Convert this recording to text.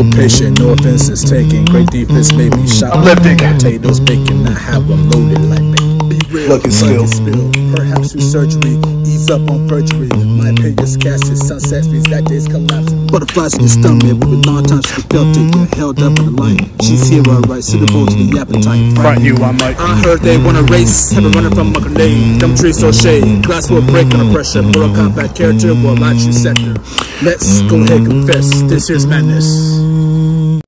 patient, no offense is taken. Great defense made me shot. I'm lifting. Potatoes baking, I have them loaded like bacon. Be real, Look, it's still. Perhaps through surgery, ease up on perjury. My opinion's casted, sunsets, these that days collapse. Butterflies in your stomach, but with long time she felt it. You're held up in the light. She's here, alright, suitable to the appetite. Front you, I might. I heard they wanna race, have a running from a grenade. Them trees so shade, glass will break under pressure. Mortal combat character will launch you sector. Let's go ahead, confess, this here's madness.